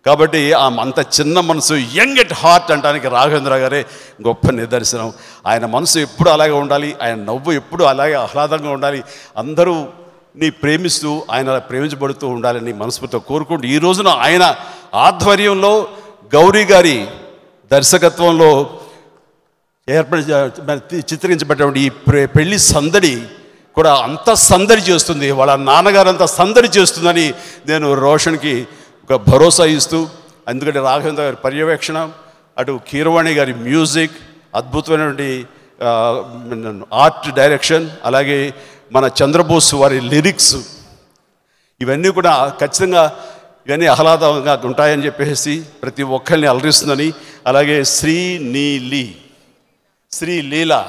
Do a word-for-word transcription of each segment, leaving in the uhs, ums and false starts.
కాబట్టి ఆ అంత చిన్న మనసు, యంగ్ ఎట్ హార్ట్ అంటానికి రాఘవేంద్ర గారే గొప్ప నిదర్శనం. ఆయన మనసు ఎప్పుడు అలాగే ఉండాలి, ఆయన నవ్వు ఎప్పుడు అలాగే ఆహ్లాదంగా ఉండాలి, అందరూ నీ ప్రేమిస్తూ ఆయన ప్రేమించబడుతూ ఉండాలని మనస్ఫూర్తిగా కోరుకుంటూ ఈ రోజున ఆయన ఆధ్వర్యంలో గౌరీ గారి దర్శకత్వంలో ఏర్పడి చిత్రించబడినటువంటి ఈ పెళ్లి సందడి కూడా అంత సందడి చేస్తుంది, వాళ్ళ నాన్నగారు అంత సందడి చేస్తుందని నేను రోషన్కి ఒక భరోసా ఇస్తూ, ఎందుకంటే రాఘవేంద్ర గారి పర్యవేక్షణ, అటు కీరవాణి గారి మ్యూజిక్, అద్భుతమైనటువంటి ఆర్ట్ డైరెక్షన్, అలాగే మన చంద్రబోస్ వారి లిరిక్స్, ఇవన్నీ కూడా ఖచ్చితంగా ఇవన్నీ ఆహ్లాదంగా ఉంటాయని చెప్పేసి ప్రతి ఒక్కరిని అలరిస్తుందని. అలాగే శ్రీనీలి Sreeleela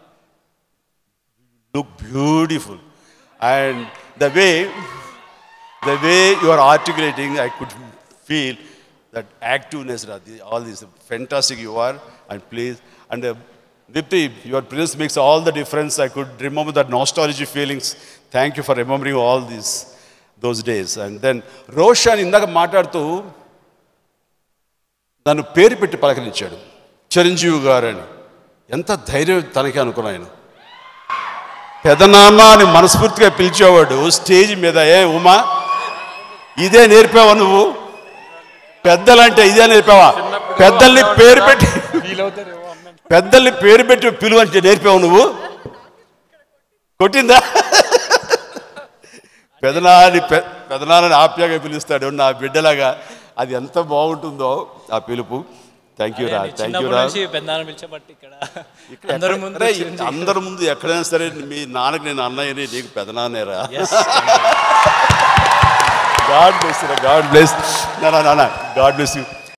look beautiful, and the way the way you are articulating, I could feel that activeness, all this fantastic you are, and please, and uh, Dipti, your presence makes all the difference. I could remember that nostalgic feelings. Thank you for remembering all these those days. And then Roshan indaka maatladutu nanu peru petti palakrinchadu, Chiranjeevi garu ani. ఎంత ధైర్యం తనకే అనుకున్నాను. పెదనాన్న అని మనస్ఫూర్తిగా పిలిచేవాడు stage మీద. ఏ ఉమా, ఇదే నేర్పావా నువ్వు? పెద్దలంటే ఇదే నేర్పావా? పెద్దల్ని పేరు పెట్టి పెద్దల్ని పేరు పెట్టి పిలువ అంటే నేర్పావు నువ్వు? కొట్టిందా? పెదనాన్ని పెదనాన్నని ఆప్యాగా పిలుస్తాడు నా బిడ్డలాగా. అది ఎంత బాగుంటుందో ఆ పిలుపు. థ్యాంక్ యూ రా, థ్యాంక్ యూ రా. అందరి ముందు ఎక్కడైనా సరే మీ నాన్నకి నేను అన్నయ్యని, నీకు పెదనాన్నేరా. గాడ్ బ్లెస్ రా, గాడ్ బ్లెస్. నాన్న గాడ్ బ్లెస్ యూ.